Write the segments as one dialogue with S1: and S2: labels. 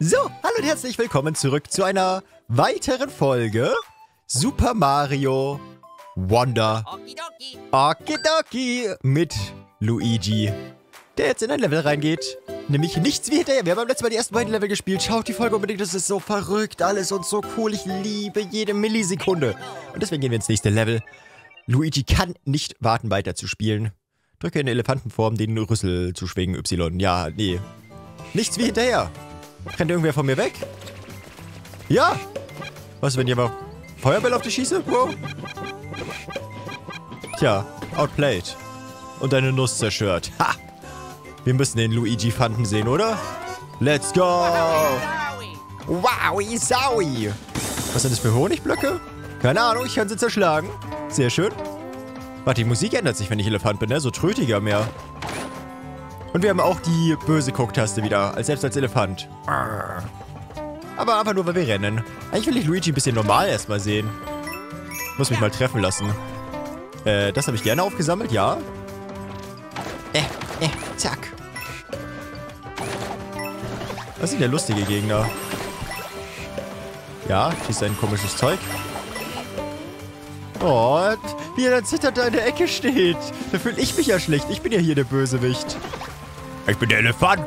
S1: So, hallo und herzlich willkommen zurück zu einer weiteren Folge Super Mario Wonder Okidoki mit Luigi, der jetzt in ein Level reingeht. Nämlich nichts wie hinterher. Wir haben beim letzten Mal die ersten beiden Level gespielt. Schaut die Folge unbedingt, das ist so verrückt alles und so cool. Ich liebe jede Millisekunde. Und deswegen gehen wir ins nächste Level. Luigi kann nicht warten, weiter zu spielen. Drücke in Elefantenform den Rüssel zu schwingen, Y. Ja, nee. Nichts wie hinterher. Rennt irgendwer von mir weg? Ja! Was, wenn ich aber Feuerbälle auf dich schieße? Wow. Tja, outplayed. Und deine Nuss zerstört. Ha! Wir müssen den Luigi-Fanten sehen, oder? Let's go! Wowi, Saui! Was sind das für Honigblöcke? Keine Ahnung, ich kann sie zerschlagen. Sehr schön. Warte, die Musik ändert sich, wenn ich Elefant bin, ne? So trötiger mehr. Und wir haben auch die böse Gucktaste wieder, selbst als Elefant. Aber einfach nur, weil wir rennen. Eigentlich will ich Luigi ein bisschen normal erstmal sehen. Muss mich mal treffen lassen. Das habe ich gerne aufgesammelt, ja. Zack. Das sind ja lustige Gegner. Ja, schießt ein komisches Zeug. Oh, wie er dann zitternd da in der Ecke steht. Da fühle ich mich ja schlecht. Ich bin ja hier der Bösewicht. Ich bin der Elefant.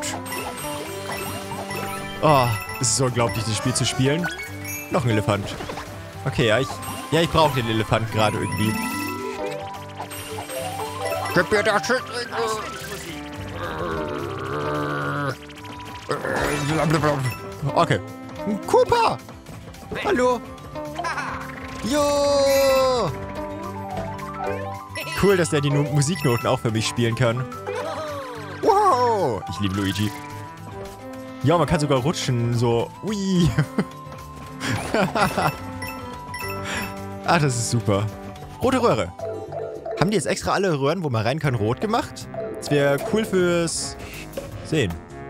S1: Oh, es ist so unglaublich, das Spiel zu spielen. Noch ein Elefant. Okay, ja, ich brauche den Elefant gerade irgendwie. Gib mir das Shit. Okay. Koopa! Hallo! Jo! Cool, dass der die Musiknoten auch für mich spielen kann. Wow! Ich liebe Luigi. Ja, man kann sogar rutschen, so. Ui! Ach, das ist super. Rote Röhre. Haben die jetzt extra alle Röhren, wo man rein kann, rot gemacht? Das wäre cool fürs Sehen.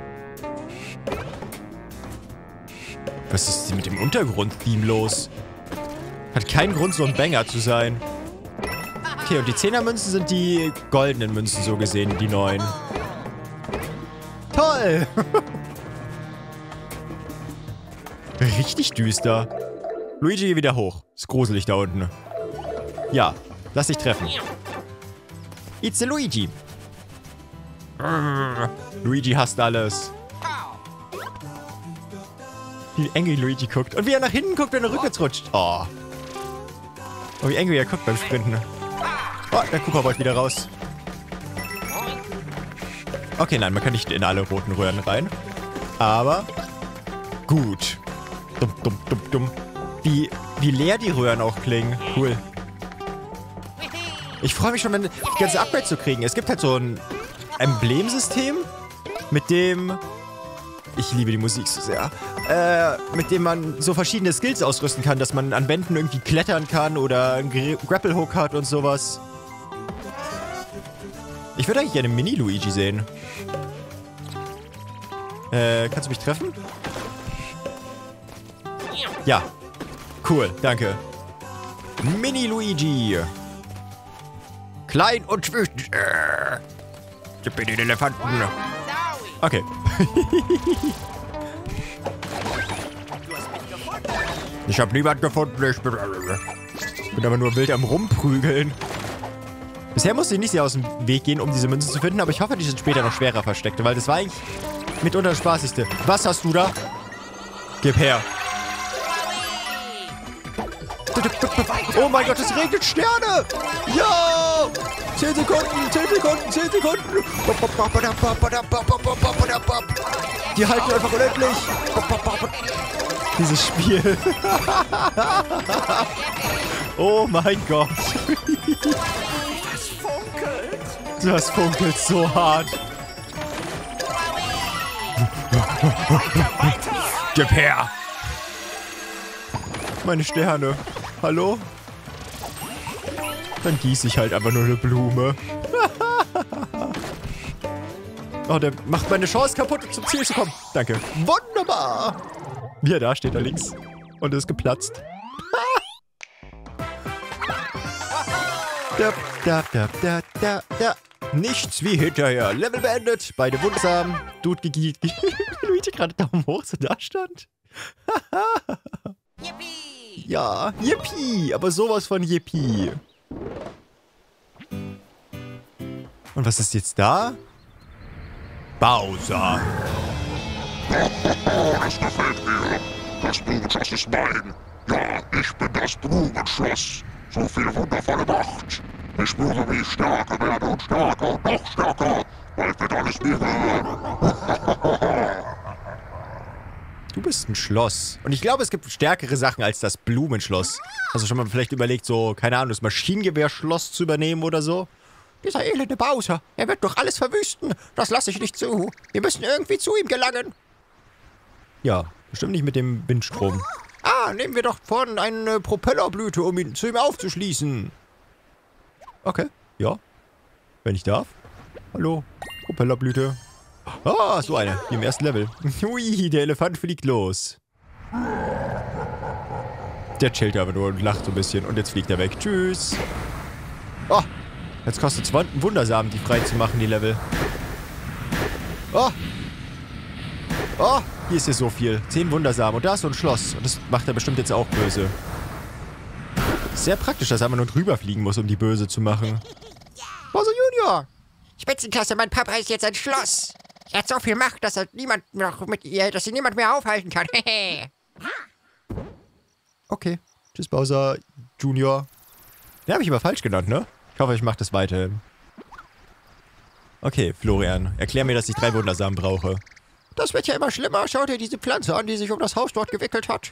S1: Was ist denn mit dem Untergrund-Theme los? Hat keinen Grund, so ein Banger zu sein. Okay, und die 10er-Münzen sind die goldenen Münzen, so gesehen, die neuen. Toll! Richtig düster. Luigi, geh wieder hoch. Ist gruselig da unten. Ja, lass dich treffen. It's a Luigi. Luigi hasst alles. Wie angry Luigi guckt. Und wie er nach hinten guckt, wenn er rückwärts rutscht. Oh. Und wie angry er guckt beim Sprinten. Oh, der Koopa wollte wieder raus. Okay, nein, man kann nicht in alle roten Röhren rein. Aber gut. Dumm. Wie leer die Röhren auch klingen. Cool. Ich freue mich schon, wenn die ganze Upgrade zu kriegen. Es gibt halt so ein Emblemsystem, mit dem... Ich liebe die Musik so sehr. Mit dem man so verschiedene Skills ausrüsten kann, dass man an Wänden irgendwie klettern kann oder einen Grapple-Hook hat und sowas. Ich würde eigentlich gerne Mini-Luigi sehen. Kannst du mich treffen? Ja. Cool, danke. Mini-Luigi. Klein und wütend. Gib mir den Elefanten. Okay. Ich habe niemand gefunden. Ich bin aber nur wild am Rumprügeln. Bisher musste ich nicht sehr aus dem Weg gehen, um diese Münzen zu finden, aber ich hoffe, die sind später noch schwerer versteckt, weil das war eigentlich mitunter das Spaßigste. Was hast du da? Gib her. Oh mein Gott, es regnet Sterne! Ja! 10 Sekunden, 10 Sekunden, 10 Sekunden! Die halten einfach unendlich! Dieses Spiel. Oh mein Gott.
S2: Das funkelt.
S1: Das funkelt so hart. Gib her! Meine Sterne. Hallo? Dann gieße ich halt einfach nur eine Blume. Oh, der macht meine Chance kaputt, zum Ziel zu kommen. Danke. Wunderbar. Wie er da steht, da links. Und ist geplatzt. Nichts wie hinterher. Level beendet. Beide wundersam. Dude gegielt. Luigi gerade Daumen hoch so da stand.
S2: Yippie!
S1: Ja, yippie. Aber sowas von yippie. Und was ist jetzt da? Bowser.
S3: Es gefällt mir. Das Blumenschloss ist mein. Ja, ich bin das Blumenschloss. So viel wundervolle Macht. Ich spüre, wie ich stärker werde und stärker und noch stärker. Bald wird alles mir gehören.
S1: Du bist ein Schloss. Und ich glaube, es gibt stärkere Sachen als das Blumenschloss. Hast du schon mal vielleicht überlegt, so, keine Ahnung, das Maschinengewehrschloss zu übernehmen oder so? Dieser elende Bowser, er wird doch alles verwüsten. Das lasse ich nicht zu. Wir müssen irgendwie zu ihm gelangen. Ja, bestimmt nicht mit dem Windstrom. Ah, nehmen wir doch vorne eine Propellerblüte, um ihn zu ihm aufzuschließen. Okay, ja. Wenn ich darf. Hallo, Propellerblüte. Ah, so eine, wie im ersten Level. Hui, der Elefant fliegt los. Der chillt aber nur und lacht so ein bisschen. Und jetzt fliegt er weg. Tschüss. Oh, jetzt kostet es Wundersamen, die frei zu machen, die Level. Oh. Oh, hier ist ja so viel. 10 Wundersamen. Und da ist so ein Schloss. Und das macht er bestimmt jetzt auch böse. Sehr praktisch, dass er immer nur drüber fliegen muss, um die böse zu machen. Bowser Junior!
S2: Spitzenklasse, mein Papa ist jetzt ein Schloss. Er hat so viel Macht, dass er niemand mehr aufhalten kann.
S1: Okay. Tschüss, Bowser Junior. Den habe ich aber falsch genannt, ne? Ich hoffe, ich mache das weiterhin. Okay, Florian. Erklär mir, dass ich 3 Wundersamen brauche. Das wird ja immer schlimmer. Schau dir diese Pflanze an, die sich um das Haus dort gewickelt hat.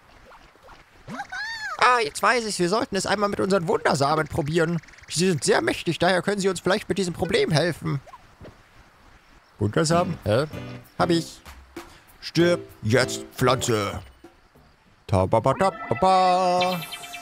S1: Ah, jetzt weiß ich. Wir sollten es einmal mit unseren Wundersamen probieren. Sie sind sehr mächtig, daher können sie uns vielleicht mit diesem Problem helfen. Wundersamen? Hä? Hab ich. Stirb jetzt, Pflanze. Ta-ba-ba-da-ba-ba.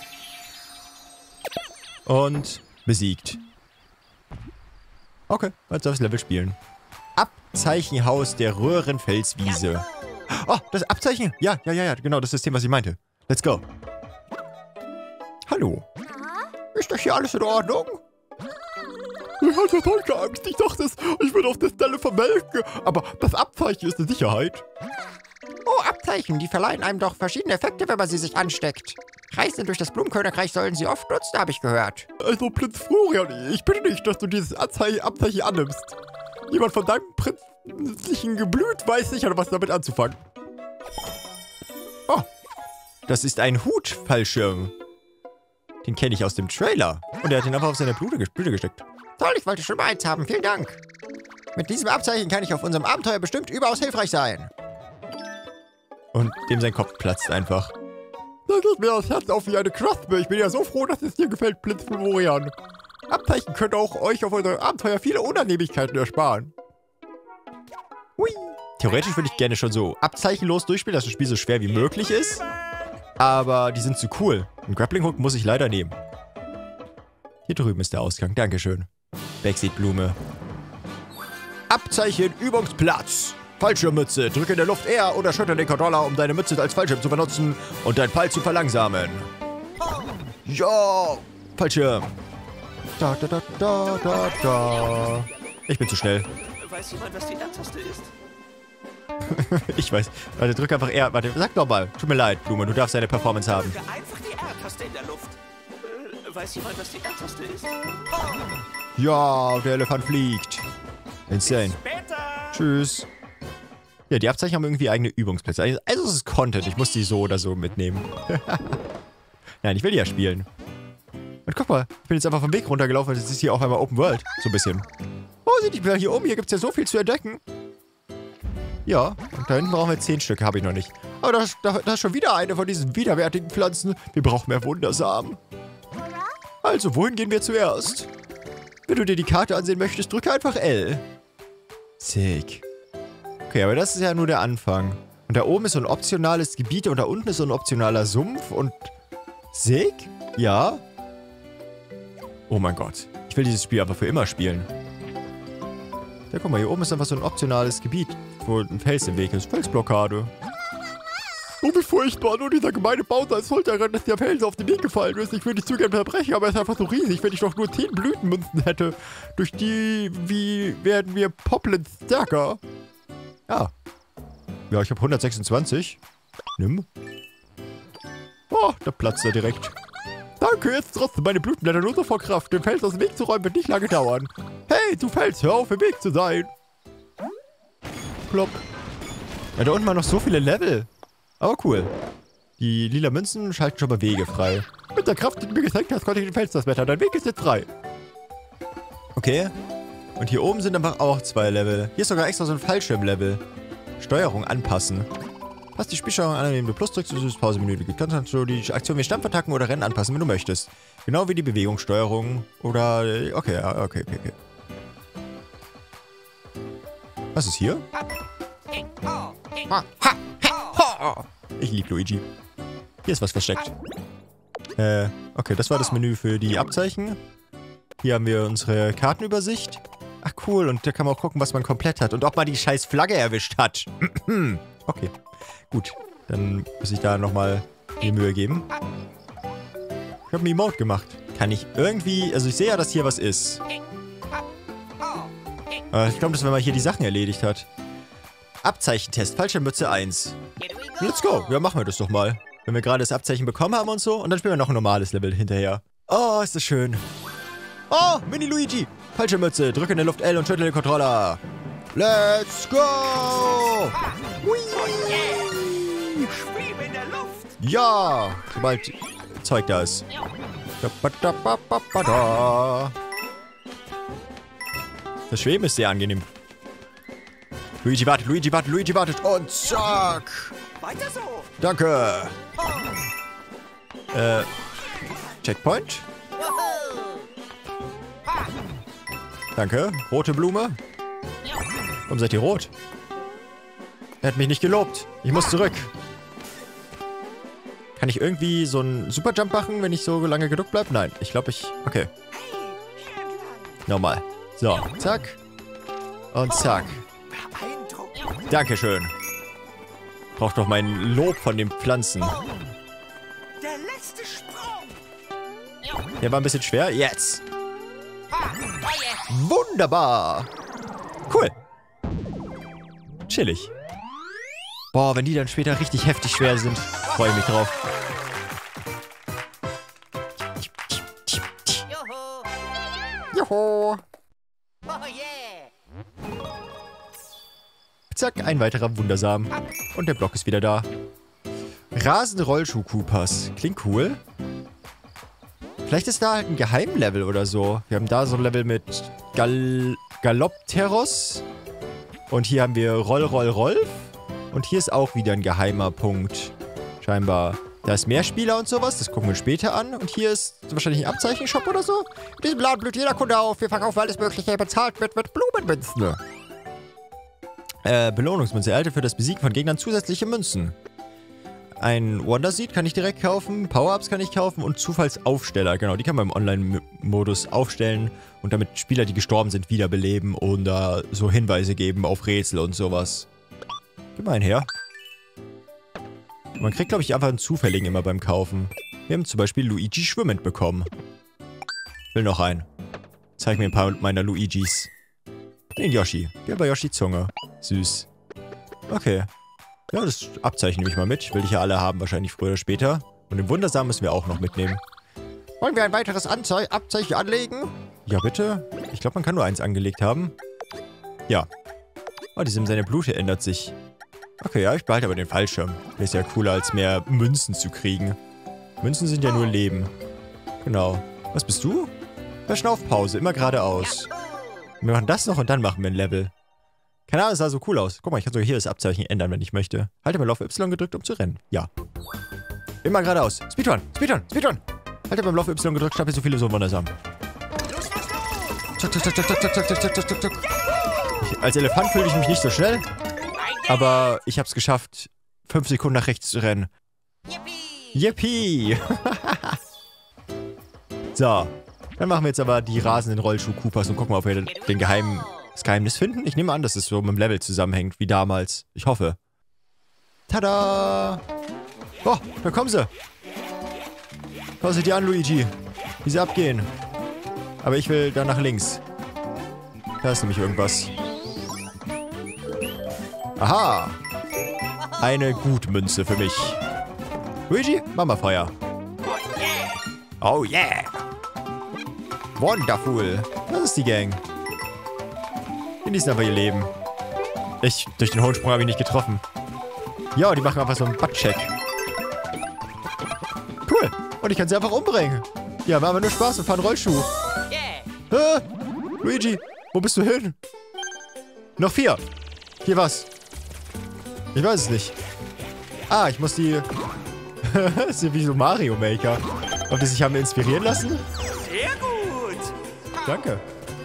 S1: Und besiegt. Okay, jetzt darf ich das Level spielen. Abzeichenhaus der Röhrenfelswiese. Oh, das Abzeichen. Ja, genau, das System, was ich meinte. Let's go. Hallo. Ist das hier alles in Ordnung? Ich hatte solche Angst. Ich dachte, ich würde auf der Stelle verwelken. Aber das Abzeichen ist eine Sicherheit.
S2: Oh, Abzeichen, die verleihen einem doch verschiedene Effekte, wenn man sie sich ansteckt. Reisen durch das Blumenkönigreich sollen sie oft nutzen, habe ich gehört.
S1: Also, Prinz Florian, ich bitte nicht, dass du dieses Abzeichen annimmst. Jemand von deinem prinzlichen Geblüt weiß sicher, was damit anzufangen. Oh, das ist ein Hutfallschirm. Den kenne ich aus dem Trailer. Und er hat ihn einfach auf seine Blüte gesteckt.
S2: Toll, ich wollte schon mal eins haben. Vielen Dank. Mit diesem Abzeichen kann ich auf unserem Abenteuer bestimmt überaus hilfreich sein.
S1: Und dem sein Kopf platzt einfach. Da geht mir das Herz auf wie eine Knospe. Ich bin ja so froh, dass es dir gefällt, Prinz Florian. Abzeichen können auch euch auf eurem Abenteuer viele Unannehmlichkeiten ersparen. Hui. Theoretisch würde ich gerne schon so abzeichenlos durchspielen, dass das Spiel so schwer wie möglich ist. Aber die sind zu cool. Einen Grappling Hook muss ich leider nehmen. Hier drüben ist der Ausgang. Dankeschön. Backseat-Blume. Abzeichen Übungsplatz. Fallschirmmütze. Drücke in der Luft R oder schüttle den Controller, um deine Mütze als Fallschirm zu benutzen und deinen Fall zu verlangsamen. Ja, Fallschirm. Da. Ich bin zu schnell.
S4: Weiß jemand, was die R-Taste ist?
S1: Ich weiß. Warte, drück einfach R. Warte, sag doch mal. Tut mir leid, Blume. Du darfst deine Performance haben.
S4: Drücke einfach die R-Taste in der Luft. Weiß jemand, was die R-Taste ist?
S1: Ja, der Elefant fliegt. Insane.
S4: Später!
S1: Tschüss. Ja, die Abzeichen haben irgendwie eigene Übungsplätze. Also es ist Content. Ich muss die so oder so mitnehmen. Nein, ich will die ja spielen. Und guck mal, ich bin jetzt einfach vom Weg runtergelaufen und es ist hier auf einmal Open World. So ein bisschen. Oh, seht ich mal hier oben. Hier gibt es ja so viel zu entdecken. Ja, und da hinten brauchen wir 10 Stücke. Habe ich noch nicht. Aber da ist schon wieder eine von diesen widerwärtigen Pflanzen. Wir brauchen mehr Wundersamen. Also, wohin gehen wir zuerst? Wenn du dir die Karte ansehen möchtest, drücke einfach L. Sick. Okay, aber das ist ja nur der Anfang. Und da oben ist so ein optionales Gebiet und da unten ist so ein optionaler Sumpf und... Sick? Ja. Oh mein Gott. Ich will dieses Spiel aber für immer spielen. Ja, guck mal, hier oben ist einfach so ein optionales Gebiet, wo ein Fels im Weg ist. Felsblockade. Oh, wie furchtbar. Nur dieser gemeine Bowser ist schuld daran, dass der Felsen auf den Weg gefallen ist. Ich würde nicht zu gerne verbrechen, aber er ist einfach so riesig. Wenn ich doch nur 10 Blütenmünzen hätte, durch die, wie werden wir Poplins stärker? Ja. Ja, ich habe 126. Nimm. Oh, da platzt er direkt. Danke, jetzt trotzdem meine Blütenblätter nur so vor Kraft. Den Fels aus dem Weg zu räumen wird nicht lange dauern. Hey, du Fels, hör auf, im Weg zu sein. Plopp. Ja, da unten waren noch so viele Level. Aber cool. Die lila Münzen schalten schon mal Wege frei. Mit der Kraft, die du mir gezeigt hast, konnte ich den Fels das Wetter. Dein Weg ist jetzt frei. Okay. Und hier oben sind einfach auch 2 Level. Hier ist sogar extra so ein Fallschirmlevel. Steuerung anpassen. Passt die Spielsteuerung an, indem du Plus drückst, du das Pause-Menü gibt. Kannst du die Aktion wie Stampfattacken oder Rennen anpassen, wenn du möchtest. Genau wie die Bewegungssteuerung oder... Okay. Was ist hier? Ich liebe Luigi. Hier ist was versteckt. Okay, das war das Menü für die Abzeichen. Hier haben wir unsere Kartenübersicht. Ach cool, und da kann man auch gucken, was man komplett hat. Und ob man die scheiß Flagge erwischt hat. Okay, gut. Dann muss ich da nochmal die Mühe geben. Ich habe ein Emote gemacht. Kann ich irgendwie... Also ich sehe ja, dass hier was ist. Ich glaube, das ist, wenn man hier die Sachen erledigt hat. Abzeichentest, Fallschirmmütze 1. Let's go. Ja, machen wir das doch mal. Wenn wir gerade das Abzeichen bekommen haben und so. Und dann spielen wir noch ein normales Level hinterher. Oh, ist das schön. Oh, Mini-Luigi. Fallschirmmütze, drücke in der Luft L und schüttle den Controller. Let's go!
S4: Schwebe in der Luft.
S1: Ja, sobald Zeug da ist. Das Schweben ist sehr angenehm. Luigi wartet und zack!
S4: Weiter so.
S1: Danke! Checkpoint? Danke. Rote Blume. Warum seid ihr rot? Er hat mich nicht gelobt. Ich muss zurück. Kann ich irgendwie so einen Superjump machen, wenn ich so lange gedrückt bleibe? Nein, ich glaube Okay. Normal. So, zack. Und zack. Dankeschön. Braucht doch mein Lob von den Pflanzen.
S4: Der letzte Sprung.
S1: Der war ein bisschen schwer. Jetzt. Wunderbar. Cool. Chillig. Boah, wenn die dann später richtig heftig schwer sind, freue ich mich drauf. Juhu. Zack, ein weiterer Wundersamen. Und der Block ist wieder da. Rasenrollschuh-Koopas. Klingt cool. Vielleicht ist da halt ein Geheimlevel oder so. Wir haben da so ein Level mit Galoppteros. Und hier haben wir Rolf. Und hier ist auch wieder ein geheimer Punkt. Scheinbar. Da ist mehr Spieler und sowas. Das gucken wir später an. Und hier ist wahrscheinlich ein Abzeichenshop oder so. In diesem Laden blüht jeder Kunde auf. Wir verkaufen alles Mögliche. Bezahlt wird mit Blumenmünzen. Belohnungsmünze. Erhalte für das Besiegen von Gegnern zusätzliche Münzen. Ein Wonder-Seed kann ich direkt kaufen. Power-Ups kann ich kaufen. Und Zufallsaufsteller. Genau, die kann man im Online-Modus aufstellen. Und damit Spieler, die gestorben sind, wiederbeleben. Und da so Hinweise geben auf Rätsel und sowas. Gib mal einen her. Man kriegt, glaube ich, einfach einen zufälligen immer beim Kaufen. Wir haben zum Beispiel Luigi schwimmend bekommen. Will noch einen. Zeig mir ein paar meiner Luigis. Den Yoshi. Gelber Yoshi-Zunge. Süß. Okay. Ja, das Abzeichen nehme ich mal mit. Will ich ja alle haben, wahrscheinlich früher oder später. Und den Wundersamen müssen wir auch noch mitnehmen. Wollen wir ein weiteres Abzeichen anlegen? Ja, bitte. Ich glaube, man kann nur eins angelegt haben. Ja. Oh, seine Blute ändert sich. Okay, ja, ich behalte aber den Fallschirm. Der ist ja cooler, als mehr Münzen zu kriegen. Münzen sind ja nur Leben. Genau. Was bist du? Verschnaufpause, immer geradeaus. Wir machen das noch und dann machen wir ein Level. Keine Ahnung, es sah so cool aus. Guck mal, ich kann sogar hier das Abzeichen ändern, wenn ich möchte. Halte mal auf Y gedrückt, um zu rennen. Ja. Immer geradeaus. Speedrun. Halte beim Lauf Y gedrückt, stapel so viele so Wundersamen. Zack. Als Elefant fühle ich mich nicht so schnell. Aber ich habe es geschafft, 5 Sekunden nach rechts zu rennen. Yippie! So. Dann machen wir jetzt aber die rasenden Rollschuh-Koopas und gucken mal, ob wir das Geheimnis finden. Ich nehme an, dass es so mit dem Level zusammenhängt, wie damals. Ich hoffe. Tada! Oh, da kommen sie. Schau sie dir an, Luigi. Wie sie abgehen. Aber ich will da nach links. Da ist nämlich irgendwas. Aha! Eine Gutmünze für mich. Luigi, mach mal Feuer. Oh yeah! Wonderful. Das ist die Gang. Genießen aber ihr Leben. Durch den hohen Sprung habe ich nicht getroffen. Ja, die machen einfach so einen Buttcheck. Cool. Und ich kann sie einfach umbringen. Ja, wir haben nur Spaß und fahren Rollschuh. Luigi, wo bist du hin? Noch 4. Hier was? Ich weiß es nicht. Ah, ich muss die... Das ist ja wie so Mario Maker. Ob die sich haben inspirieren lassen?
S4: Sehr gut.
S1: Danke.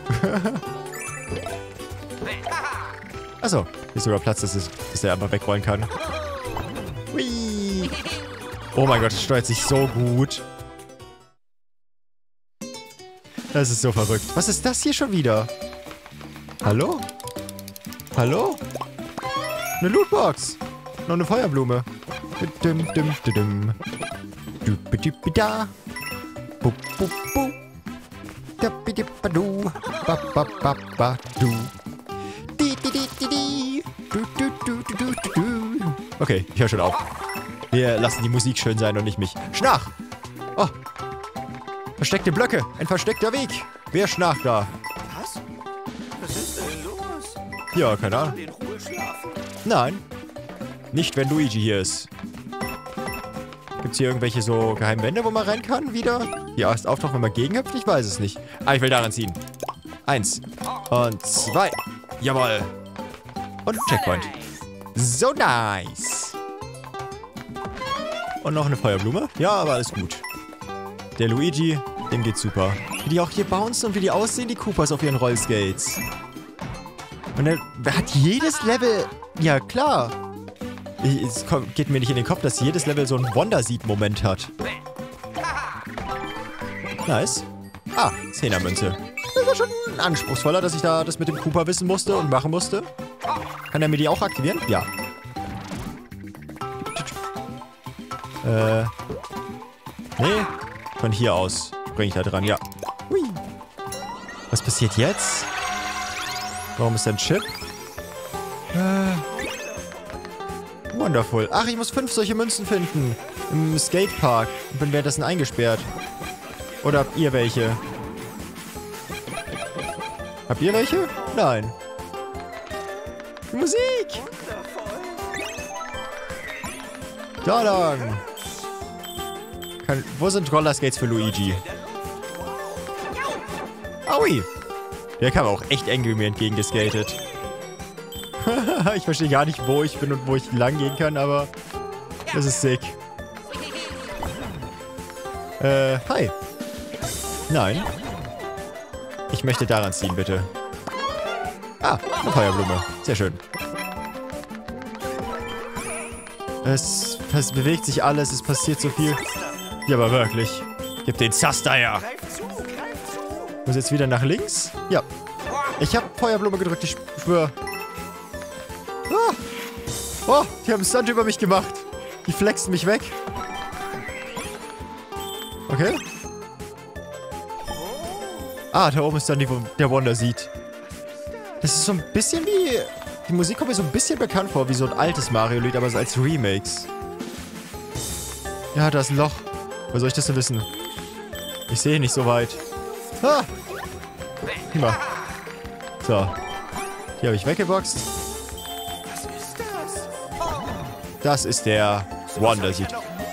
S1: Achso, hier ist sogar Platz, dass er einfach wegrollen kann. Hui. Oh mein Gott, das steuert sich so gut. Das ist so verrückt. Was ist das hier schon wieder? Hallo? Hallo? Eine Lootbox. Noch eine Feuerblume. Da. Okay, ich höre schon auf. Wir lassen die Musik schön sein und nicht mich. Schnarch! Oh! Versteckte Blöcke! Ein versteckter Weg! Wer schnarcht da?
S4: Was? Was ist denn los?
S1: Ja, keine Ahnung.
S4: In Ruhe schlafen.
S1: Nein. Nicht, wenn Luigi hier ist. Gibt's hier irgendwelche so geheimen Wände, wo man rein kann wieder? Die erst auftauchen, wenn man gegenhüpft? Ich weiß es nicht. Ah, ich will daran ziehen. 1 und 2. Jawohl. Und Checkpoint. So nice. Und noch eine Feuerblume. Ja, aber alles gut. Der Luigi, dem geht's super. Wie die auch hier bouncen und wie die aussehen, die Koopas auf ihren Rollskates. Und er hat jedes Level... Ja, klar. Es geht mir nicht in den Kopf, dass jedes Level so einen Wonderseed-Moment hat. Nice. Ah, 10er-Münze. Das war schon anspruchsvoller, dass ich da das mit dem Koopa wissen musste und machen musste. Kann er mir die auch aktivieren? Ja. Nee. Von hier aus springe ich da dran, ja. Hui. Was passiert jetzt? Warum ist da ein Chip? Wonderful. Ach, ich muss 5 solche Münzen finden. Im Skatepark. Und bin währenddessen eingesperrt. Oder habt ihr welche? Habt ihr welche? Nein. Die Musik! Da lang! Wo sind Rollerskates für Luigi? Aui! Der kam auch echt eng mir entgegengeskatet. Ich verstehe gar nicht, wo ich bin und wo ich lang gehen kann, aber das ist sick. Hi. Nein. Ich möchte daran ziehen, bitte. Ah, eine Feuerblume. Sehr schön. Es bewegt sich alles, es passiert so viel. Ja, aber wirklich. Gib den Zaster her. Muss jetzt wieder nach links? Ja. Ich habe Feuerblume gedrückt, ich schwöre. Ah. Oh, die haben einen Stunt über mich gemacht. Die flexen mich weg. Okay. Ah, da oben ist dann der Wonderseed. Das ist so ein bisschen wie... Die Musik kommt mir so ein bisschen bekannt vor, wie so ein altes Mario-Lied, aber so als Remakes. Ja, da ist ein Loch. Wo soll ich das denn wissen? Ich sehe nicht so weit. Ah! Prima. So. Hier habe ich weggeboxt.
S4: Was ist das?
S1: Das ist der Wonderseed.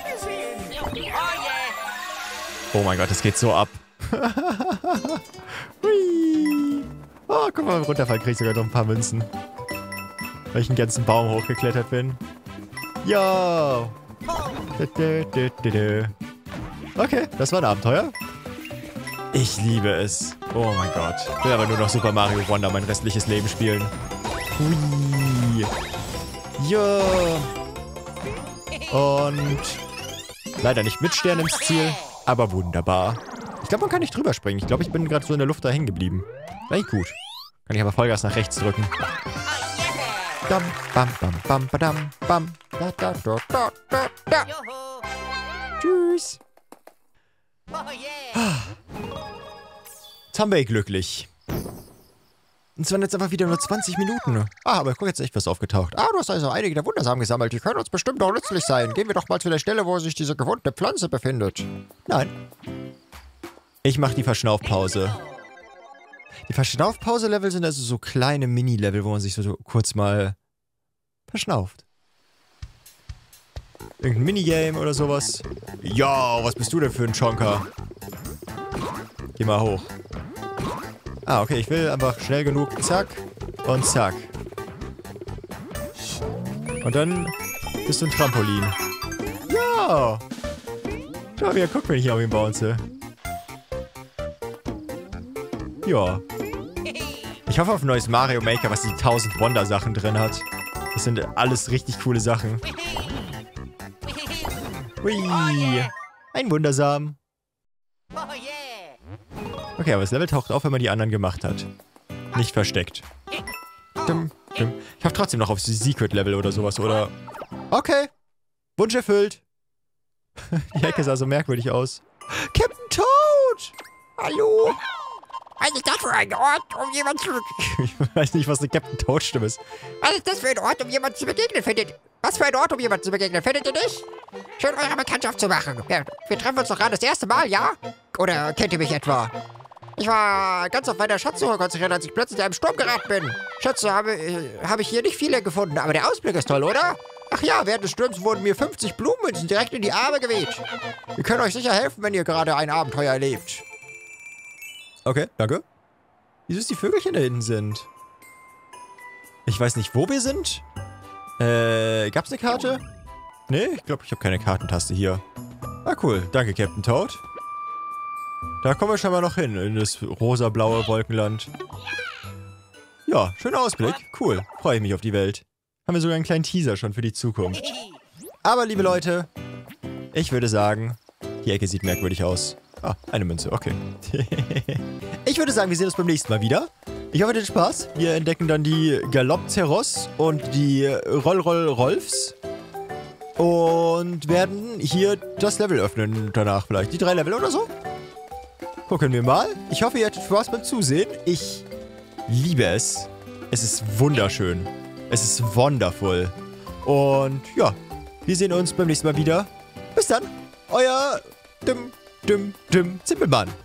S1: Oh mein Gott, das geht so ab. Hui. Oh, guck mal, beim Runterfallen kriege ich sogar noch ein paar Münzen. Weil ich einen ganzen Baum hochgeklettert bin. Yo! Okay, das war ein Abenteuer. Ich liebe es. Oh mein Gott. Ich will aber nur noch Super Mario Wonder mein restliches Leben spielen. Hui. Ja. Und leider nicht mit Stern ins Ziel, aber wunderbar. Ich glaube, man kann nicht drüber springen. Ich glaube, ich bin gerade so in der Luft da hängen geblieben. Eigentlich gut. Kann ich aber Vollgas nach rechts drücken. Dam, bam, bam, bam, badam, bam.
S2: Da, da, da, da, da, da. Tschüss.
S1: Jetzt haben wir ihn glücklich. Und es waren jetzt einfach wieder nur 20 Minuten. Ah, aber guck, jetzt ist echt was aufgetaucht.
S2: Ah, du hast also einige der Wundersamen gesammelt. Die können uns bestimmt noch nützlich sein. Gehen wir doch mal zu der Stelle, wo sich diese gewundene Pflanze befindet.
S1: Nein. Ich mache die Verschnaufpause. Die Verschnaufpause-Level sind also so kleine Mini-Level, wo man sich so kurz mal verschnauft. Irgendein Minigame oder sowas. Ja, was bist du denn für ein Chonker? Geh mal hoch. Ah, okay, ich will einfach schnell genug. Zack und zack. Und dann bist du ein Trampolin. Ja! Schau, wie er guckt, wenn ich auf ihn bounce. Ja. Ich hoffe auf ein neues Mario Maker, was die 1000 Wonder-Sachen drin hat. Das sind alles richtig coole Sachen. Hui. Ein Wundersamen. Okay, aber das Level taucht auf, wenn man die anderen gemacht hat. Nicht versteckt. Dim, dim. Ich hoffe trotzdem noch auf Secret-Level oder sowas, oder... Okay. Wunsch erfüllt. Die Ecke sah so merkwürdig aus. Captain Toad! Hallo?
S2: Was ist das für ein Ort, um jemand zu...
S1: Ich weiß nicht, was eine Captain Toad-Stimme ist.
S2: Was ist das für ein Ort, um jemand zu begegnen, findet... Was für ein Ort, um jemand zu begegnen, findet ihr nicht? Schön, eure Bekanntschaft zu machen. Ja, wir treffen uns doch gerade das erste Mal, ja? Oder kennt ihr mich etwa? Ich war ganz auf meiner Schatzsuche konzentriert, als ich plötzlich in einem Sturm geraten bin. Schätze habe ich hier nicht viele gefunden, aber der Ausblick ist toll, oder? Ach ja, während des Sturms wurden mir 50 Blumenmünzen direkt in die Arme geweht. Wir können euch sicher helfen, wenn ihr gerade ein Abenteuer erlebt.
S1: Okay, danke. Wie süß die Vögelchen da hinten sind. Ich weiß nicht, wo wir sind. Gab's eine Karte? Nee, ich glaube, ich habe keine Kartentaste hier. Ah, cool. Danke, Captain Toad. Da kommen wir schon mal noch hin, in das rosa-blaue Wolkenland. Ja, schöner Ausblick. Cool. Freue ich mich auf die Welt. Haben wir sogar einen kleinen Teaser schon für die Zukunft. Aber, liebe Leute, ich würde sagen, die Ecke sieht merkwürdig aus. Ah, eine Münze, okay. Ich würde sagen, wir sehen uns beim nächsten Mal wieder. Ich hoffe, ihr hattet Spaß. Wir entdecken dann die Galopzeros und die Roll-Roll-Rolfs. Und werden hier das Level öffnen danach vielleicht. Die 3 Level oder so. Gucken wir mal. Ich hoffe, ihr hattet Spaß beim Zusehen. Ich liebe es. Es ist wunderschön. Es ist wonderful. Und ja, wir sehen uns beim nächsten Mal wieder. Bis dann. Euer Zimpelmann.